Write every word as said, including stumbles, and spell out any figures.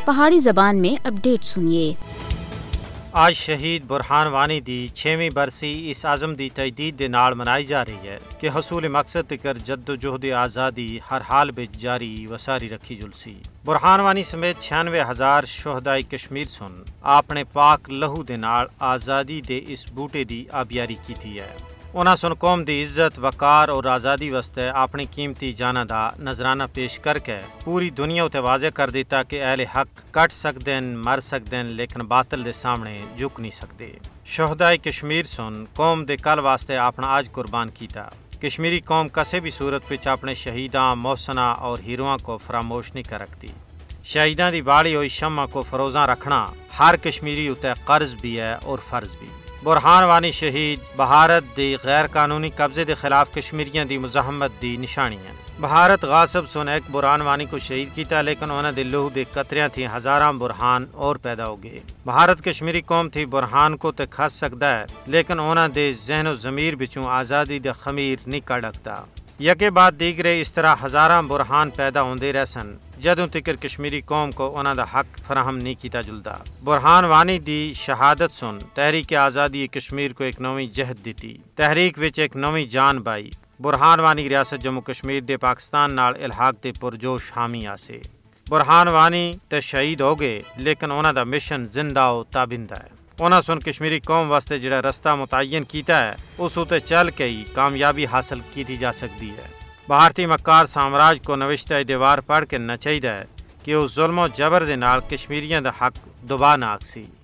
پہاڑی زبان میں اپڈیٹ سنیے۔ آج شہید برہان وانی دی چھویں برسی اس عزم دی تجدید دے نال منائی جا رہی ہے کہ حصول مقصد تکر جد و جہد آزادی ہر حال بچ جاری و ساری رکھی جلسی۔ برہان وانی سمیت چھیانوے ہزار شہدائی کشمیر سن اپنے پاک لہو دے نال آزادی دے اس بوٹے دی آبیاری کیتی ہے۔ انہاں سن قوم دی عزت وقار اور آزادی واسطے اپنی قیمتی جاناں دا نذرانہ پیش کر کے پوری دنیا تے واضح کر دیتا کہ اہل حق کٹ سکدے مر سکدے لیکن باطل دے سامنے جھک نہیں سکدے۔ شہدائی کشمیر سن قوم دے کل واسطے اپنا آج قربان کیتا۔ کشمیری قوم کسے بھی صورت وچ اپنے شہیداں محسناں اور ہیروآں کو فراموش نہیں کر رکھتی۔ شہیداں دی بالی ہوئی شمع کو فروزاں رکھنا ہر کشمیری اتے قرض بھی ہے اور فرض بھی۔ برہان وانی شہید بھارت دی غیر قانونی قبضے دے خلاف کشمیریاں دی مزاحمت دی نشانی ہے۔ بھارت غاصب سن ایک برہان وانی کو شہید کیتا لیکن انہاں دے لہو دے قطریاں تھی ہزاراں برہان اور پیدا ہو گئے۔ بھارت کشمیری قوم تھی برہان کو تے کھس سکدا ہے لیکن انہاں دے ذہن و ضمیر بچوں آزادی دے خمیر نہیں کڑکتا۔ یکے بعد دیگرے اس طرح ہزاراں برہان پیدا ہوندے رہ سن جدوں تکر کشمیری قوم کو انہاں دا حق فراہم نہیں کیتا جلدا۔ برہان وانی دی شہادت سن تحریک آزادی کشمیر کو ایک نویں جہد دیتی، تحریک وچ ایک نویں جان بائی۔ برہان وانی ریاست جموں کشمیر دے پاکستان نال الحاق دے پرجوش حامی آسے۔ برہان وانی تے شہید ہو گئے لیکن انہاں دا مشن زندہ و تابندہ ہے۔ انہاں سن کشمیری قوم واسطے جڑا رستہ متعین کیتا ہے اس اتے چل کے ہی کامیابی حاصل کی جا سکتی ہے۔ بھارتی مکار سامراج کو نوشتہ دیوار پڑھ کے نہ چاہیے کہ اس ظلم و جبر دے نال کشمیریاں دا حق دبا نہ آکسی۔